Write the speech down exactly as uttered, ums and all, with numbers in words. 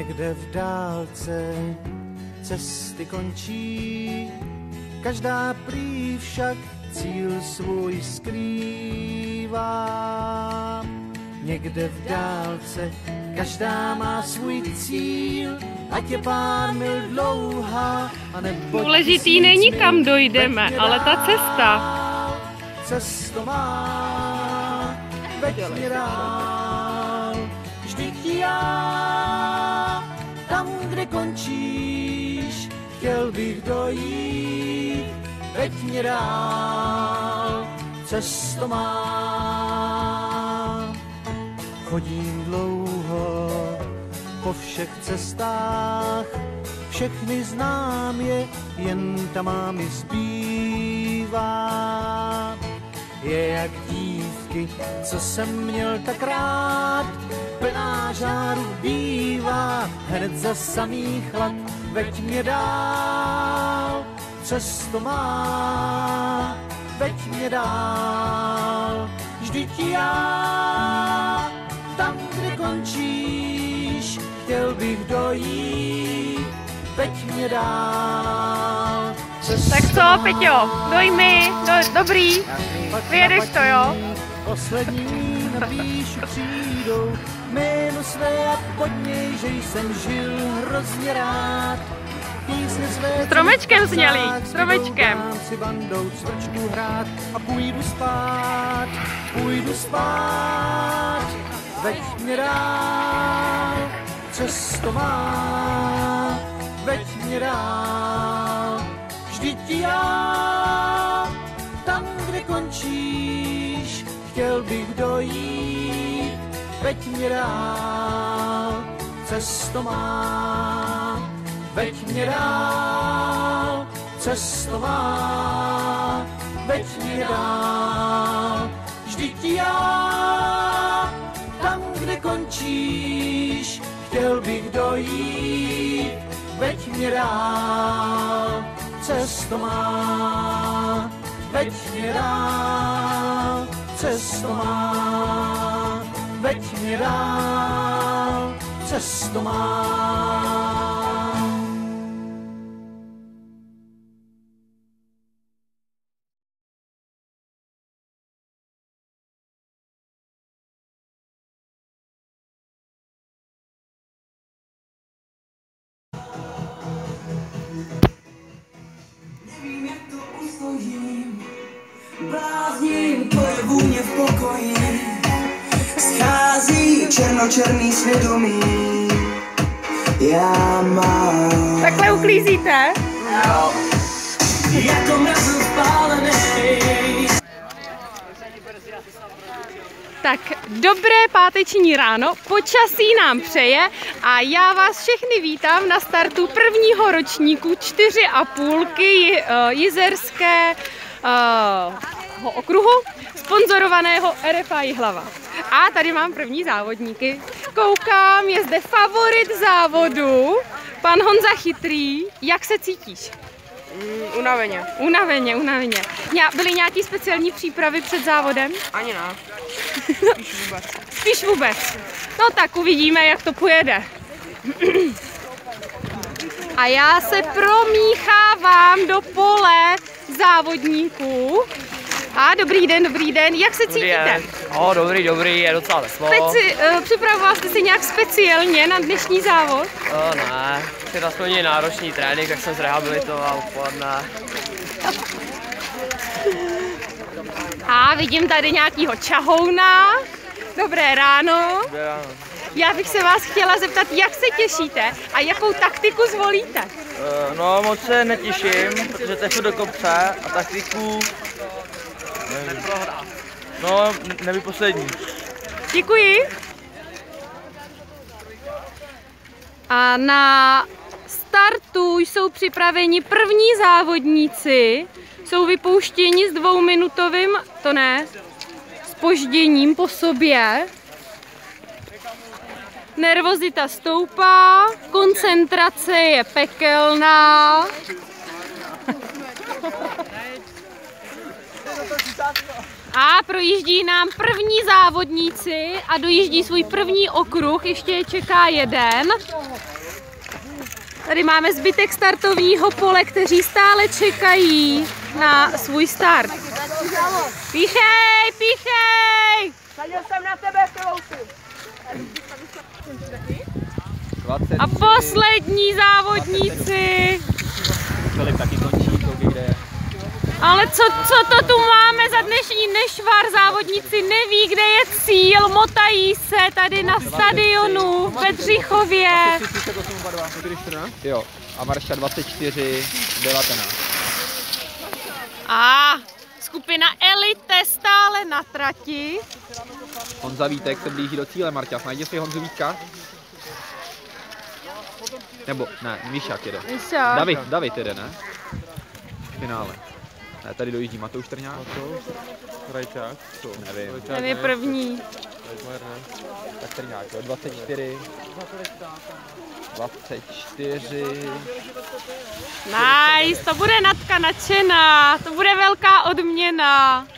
Někde v dálce cesty končí, každá prý však cíl svůj skrývá. Někde v dálce každá má svůj cíl, ať je pár mil dlouhá, anebo důležitý není kam dojdeme, ale ta cesta. Cesto má, veď mě dál, vždyť já, tam, kde končíš, chtěl bych dojít, veď mě dál, cesto má. Chodím dlouho po všech cestách, všechny znám je, jen ta má mi zbývá. Je jak dívky, co jsem měl tak rád, plná žáru bývá, hned za samý chlad, veď mě dál, cesto má, veď mě dál, vždyť já, tam, kde končíš, chtěl bych dojít, veď mě dál. Tak co, Peťo, doj mi, do, dobrý, vyjedeš to, jo? Poslední napíšu přijdou jméno své a pod něj, že jsem žil hrozně rád. Stromečkem zněli, stromečkem. Si bandou cvrčku hrát a půjdu spát, půjdu spát, veď mě dál, cesto má, veď mě dál, vždyť já, tam, kde končíš, chtěl bych dojít, veď mě dál, cesto má, veď mě dál, cesto má, veď mě dál, vždyť já, tam, kde končíš, chtěl bych dojít, veď mě dál, cesto má, veď mě dál, cesto má, veď mě dál, cesto má. Blázním, to je vůně v pokoji, schází černočerný svědomí. Já mám... Takhle uklízíte? Jo. Jako mrazu spálený. Tak dobré páteční ráno, počasí nám přeje a já vás všechny vítám na startu prvního ročníku čtyři a půlky Jizerské uh, okruhu, sponzorovaného R F I Jihlava. A tady mám první závodníky. Koukám, je zde favorit závodu, pan Honza Chytrý. Jak se cítíš? Mm, unaveně. Unaveně, unaveně. Byly nějaké speciální přípravy před závodem? Ani ne. Spíš vůbec. Spíš vůbec. No tak uvidíme, jak to pojede. A já se promíchávám do pole závodníků. A dobrý den, dobrý den. Jak se cítíte? O, dobrý, dobrý, je docela veslo. Speci uh, připravoval jste si nějak speciálně na dnešní závod? O, ne, je aspoň náročný trénink, tak jsem zrehabilitoval odpoledne. A vidím tady nějakýho čahouna. Dobré ráno. Dobré ráno. Já bych se vás chtěla zeptat, jak se těšíte a jakou taktiku zvolíte? Uh, no, moc se netěším, protože tefu do kopce a taktiku... Nevím. No, neví poslední. Děkuji. A na startu jsou připraveni první závodníci. Jsou vypouštěni s dvouminutovým, to ne, zpožděním po sobě. Nervozita stoupá, koncentrace je pekelná. A projíždí nám první závodníci a dojíždí svůj první okruh, ještě je čeká jeden. Tady máme zbytek startovního pole, kteří stále čekají na svůj start. Píchej, píchej! Sadil jsem na tebe, Filousi. A poslední závodníci. Filip taky končí, kde je. Ale co, co to tu máme za dnešní nešvar? Závodníci neví, kde je cíl, motají se tady na stadionu v Bedřichově. Jo, a Marša dvacet čtyři devatenáct. A skupina Elite stále na trati. Honza Vítek se blíží do cíle, Marťas. Najdi si Honzu Vítka. Nebo, ne, Míšák jede. Míšák. David, David jede, ne? V finále. Ne, tady dojíždí Matouš Trňák. Rajčák? Co? Nevím. Ten je první. Tak Trňák, jo, dvacet čtyři. dvacet čtyři. Nice, to bude Natka nadšená, to bude velká odměna.